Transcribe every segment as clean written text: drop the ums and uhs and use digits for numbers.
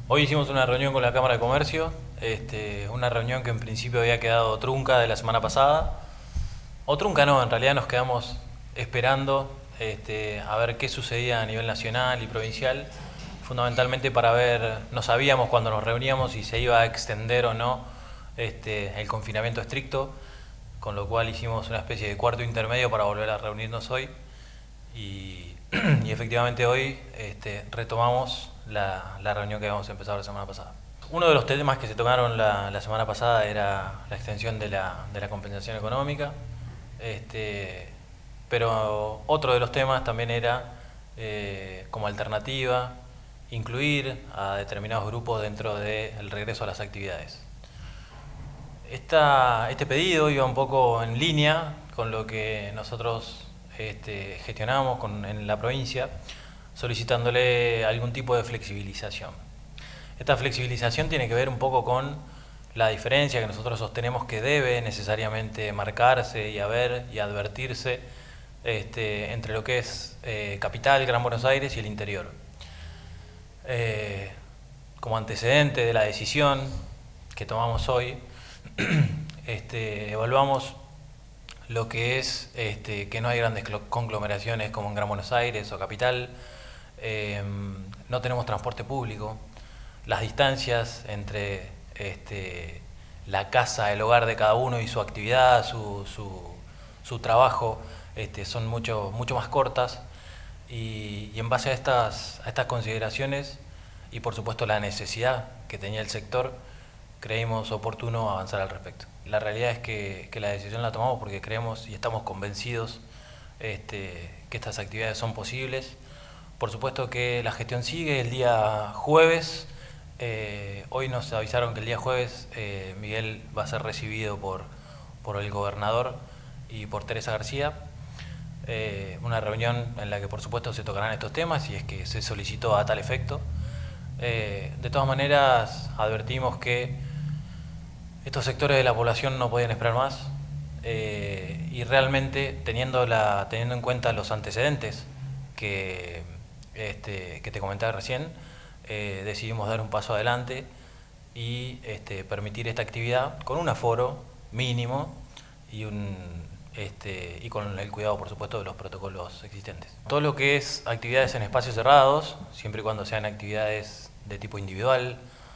Hoy hicimos una reunión con la Cámara de Comercio, una reunión que en principio había quedado trunca de la semana pasada. O trunca no, en realidad nos quedamos esperando a ver qué sucedía a nivel nacional y provincial, fundamentalmente para ver, no sabíamos cuando nos reuníamos si se iba a extender o no el confinamiento estricto, con lo cual hicimos una especie de cuarto intermedio para volver a reunirnos hoy y, y efectivamente hoy retomamos la reunión que habíamos empezado la semana pasada. Uno de los temas que se tocaron la semana pasada era la extensión de la compensación económica, pero otro de los temas también era, como alternativa, incluir a determinados grupos dentro del regreso a las actividades. Este pedido iba un poco en línea con lo que nosotros gestionamos en la provincia, solicitándole algún tipo de flexibilización. Esta flexibilización tiene que ver un poco con la diferencia que nosotros sostenemos que debe necesariamente marcarse y haber y advertirse entre lo que es capital, Gran Buenos Aires y el interior. Como antecedente de la decisión que tomamos hoy, evaluamos lo que es que no hay grandes conglomeraciones como en Gran Buenos Aires o capital, no tenemos transporte público, las distancias entre la casa, el hogar de cada uno y su actividad, su trabajo son mucho más cortas y en base a estas consideraciones y por supuesto la necesidad que tenía el sector, creímos oportuno avanzar al respecto. La realidad es que la decisión la tomamos porque creemos y estamos convencidos que estas actividades son posibles. Por supuesto que la gestión sigue el día jueves. Hoy nos avisaron que el día jueves Miguel va a ser recibido por el gobernador y por Teresa García. Una reunión en la que por supuesto se tocarán estos temas y es que se solicitó a tal efecto. De todas maneras advertimos que estos sectores de la población no podían esperar más y realmente teniendo en cuenta los antecedentes que te comentaba recién, decidimos dar un paso adelante y permitir esta actividad con un aforo mínimo y con el cuidado, por supuesto, de los protocolos existentes. Todo lo que es actividades en espacios cerrados, siempre y cuando sean actividades de tipo individual,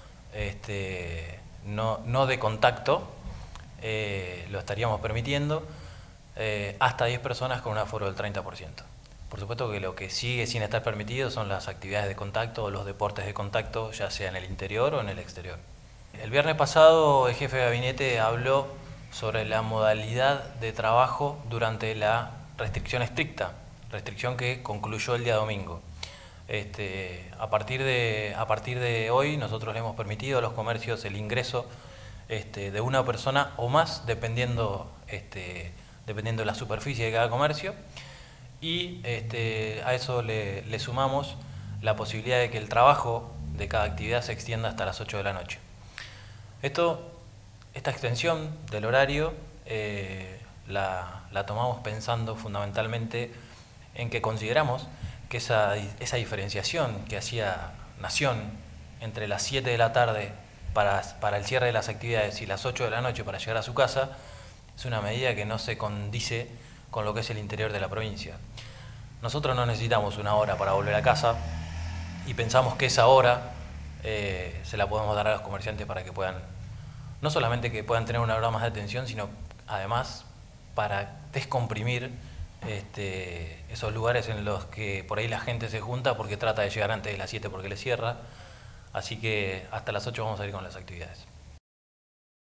no de contacto, lo estaríamos permitiendo hasta 10 personas con un aforo del 30%. Por supuesto que lo que sigue sin estar permitido son las actividades de contacto o los deportes de contacto, ya sea en el interior o en el exterior. El viernes pasado el jefe de gabinete habló sobre la modalidad de trabajo durante la restricción estricta, restricción que concluyó el día domingo. A partir de hoy nosotros le hemos permitido a los comercios el ingreso de una persona o más, dependiendo de la superficie de cada comercio, y a eso le sumamos la posibilidad de que el trabajo de cada actividad se extienda hasta las 8 de la noche. Esta extensión del horario la tomamos pensando fundamentalmente en que consideramos que esa diferenciación que hacía Nación entre las 7 de la tarde para el cierre de las actividades y las 8 de la noche para llegar a su casa es una medida que no se condice con lo que es el interior de la provincia. Nosotros no necesitamos una hora para volver a casa y pensamos que esa hora se la podemos dar a los comerciantes para que puedan, no solamente que puedan tener una hora más de atención, sino además para descomprimir esos lugares en los que por ahí la gente se junta porque trata de llegar antes de las 7 porque le cierra. Así que hasta las 8 vamos a ir con las actividades.